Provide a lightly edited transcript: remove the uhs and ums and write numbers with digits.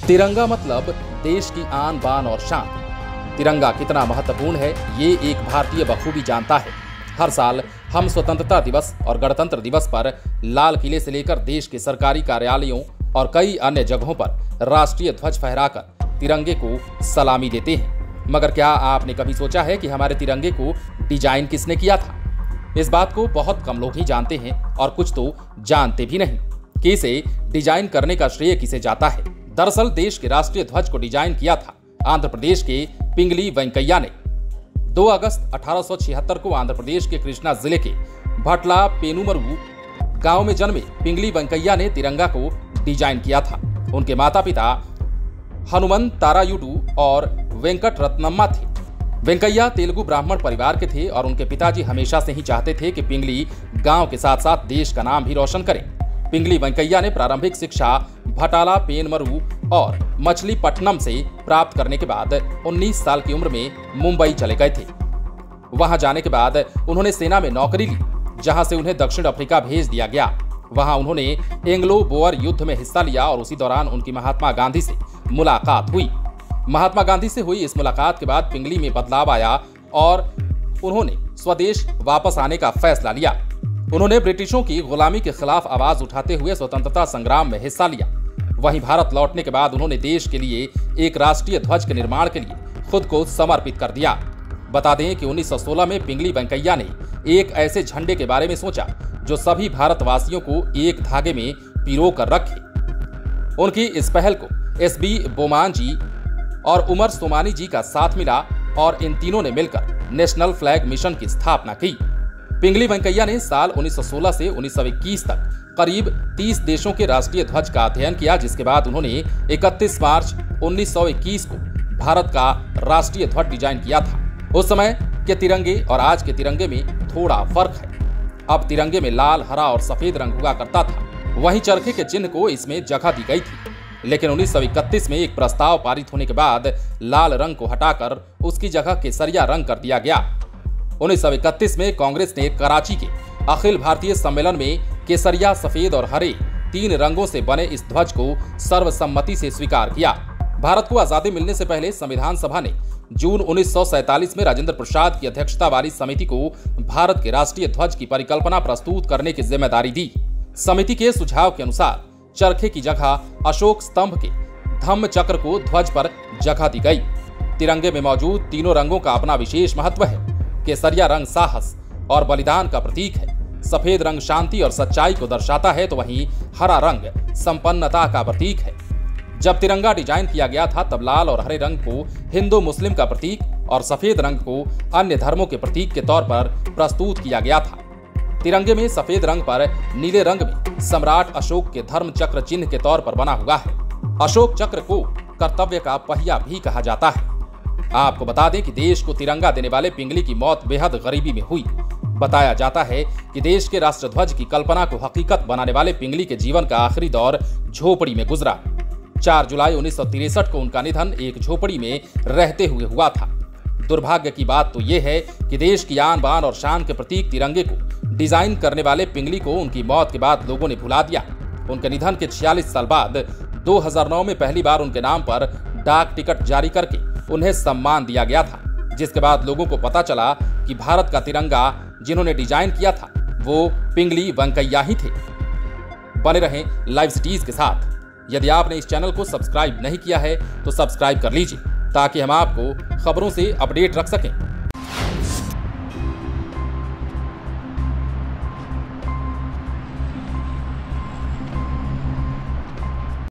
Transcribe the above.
तिरंगा मतलब देश की आन बान और शान। तिरंगा कितना महत्वपूर्ण है ये एक भारतीय बखूबी जानता है। हर साल हम स्वतंत्रता दिवस और गणतंत्र दिवस पर लाल किले से लेकर देश के सरकारी कार्यालयों और कई अन्य जगहों पर राष्ट्रीय ध्वज फहराकर तिरंगे को सलामी देते हैं। मगर क्या आपने कभी सोचा है कि हमारे तिरंगे को डिजाइन किसने किया था? इस बात को बहुत कम लोग ही जानते हैं और कुछ तो जानते भी नहीं कि इसे डिजाइन करने का श्रेय किसे जाता है। दरअसल देश के राष्ट्रीय ध्वज को डिजाइन किया था आंध्र प्रदेश के पिंगली वेंकैया ने। 2 अगस्त 1876 को आंध्र प्रदेश के कृष्णा जिले के भटला पेनुमरू गांव में जन्मे पिंगली वेंकैया ने तिरंगा को डिजाइन किया था। उनके माता पिता हनुमंत तारायुडू और वेंकट रत्नम्मा थे। वेंकैया तेलुगु ब्राह्मण परिवार के थे और उनके पिताजी हमेशा से ही चाहते थे कि पिंगली गांव के साथ साथ देश का नाम भी रोशन करें। पिंगली वेंकैया ने प्रारंभिक शिक्षा भटाला पेनमरू और मछलीपट्टनम से प्राप्त करने के बाद 19 साल की उम्र में मुंबई चले गए थे। वहां जाने के बाद उन्होंने सेना में नौकरी ली, जहां से उन्हें दक्षिण अफ्रीका भेज दिया गया। वहां उन्होंने एंग्लो बोअर युद्ध में हिस्सा लिया और उसी दौरान उनकी महात्मा गांधी से मुलाकात हुई। महात्मा गांधी से हुई इस मुलाकात के बाद पिंगली में बदलाव आया और उन्होंने स्वदेश वापस आने का फैसला लिया। उन्होंने ब्रिटिशों की गुलामी के खिलाफ आवाज उठाते हुए स्वतंत्रता संग्राम में हिस्सा लिया। वहीं भारत लौटने के बाद उन्होंने देश के लिए एक राष्ट्रीय ध्वज के निर्माण के लिए खुद को समर्पित कर दिया। बता दें कि 1916 में पिंगली वेंकैया ने एक ऐसे झंडे के बारे में सोचा जो सभी भारतवासियों को एक धागे में पिरो कर रखे। उनकी इस पहल को एसबी बोमान जी और उमर सोमानी जी का साथ मिला और इन तीनों ने मिलकर नेशनल फ्लैग मिशन की स्थापना की। पिंगली वेंकैया ने साल 1916 से 1921 तक करीब 30 देशों के राष्ट्रीय ध्वज का अध्ययन किया, जिसके बाद उन्होंने 31 मार्च 1921 को भारत का राष्ट्रीय ध्वज डिजाइन किया था। उस समय के तिरंगे और आज के तिरंगे में थोड़ा फर्क है। अब तिरंगे में लाल, हरा और सफेद रंग हुआ करता था, वहीं चरखे के चिन्ह को इसमें जगह दी गई थी। लेकिन 1931 में एक प्रस्ताव पारित होने के बाद लाल रंग को हटाकर उसकी जगह केसरिया रंग कर दिया गया। 1931 में कांग्रेस ने कराची के अखिल भारतीय सम्मेलन में केसरिया, सफेद और हरे 3 रंगों से बने इस ध्वज को सर्वसम्मति से स्वीकार किया। भारत को आजादी मिलने से पहले संविधान सभा ने जून 1947 में राजेंद्र प्रसाद की अध्यक्षता वाली समिति को भारत के राष्ट्रीय ध्वज की परिकल्पना प्रस्तुत करने की जिम्मेदारी दी। समिति के सुझाव के अनुसार चरखे की जगह अशोक स्तंभ के धम्म चक्र को ध्वज पर जगह दी गई। तिरंगे में मौजूद तीनों रंगों का अपना विशेष महत्व है। केसरिया रंग साहस और बलिदान का प्रतीक है, सफेद रंग शांति और सच्चाई को दर्शाता है, तो वहीं हरा रंग संपन्नता का प्रतीक है। जब तिरंगा डिजाइन किया गया था तब लाल और हरे रंग को हिंदू मुस्लिम का प्रतीक और सफेद रंग को अन्य धर्मों के प्रतीक के तौर पर प्रस्तुत किया गया था। तिरंगे में सफेद रंग पर नीले रंग में सम्राट अशोक के धर्म चक्र चिन्ह के तौर पर बना हुआ है। अशोक चक्र को कर्तव्य का पहिया भी कहा जाता है। आपको बता दें कि देश को तिरंगा देने वाले पिंगली की मौत बेहद गरीबी में हुई। बताया जाता है कि देश के राष्ट्रध्वज की कल्पना को हकीकत बनाने वाले पिंगली के जीवन का आखिरी दौर झोपड़ी में गुजरा। 4 जुलाई 1963 को उनका निधन एक झोपड़ी में रहते हुए हुआ था। दुर्भाग्य की बात तो यह है कि देश की आन बान और शान के प्रतीक तिरंगे को डिजाइन करने वाले पिंगली को उनकी मौत के बाद लोगों ने भुला दिया। उनके निधन के 46 साल बाद 2009 में पहली बार उनके नाम पर डाक टिकट जारी करके उन्हें सम्मान दिया गया था, जिसके बाद लोगों को पता चला कि भारत का तिरंगा जिन्होंने डिजाइन किया था वो पिंगली वेंकैया ही थे। बने रहें लाइव सिटीज के साथ। यदि आपने इस चैनल को सब्सक्राइब नहीं किया है तो सब्सक्राइब कर लीजिए ताकि हम आपको खबरों से अपडेट रख सकें।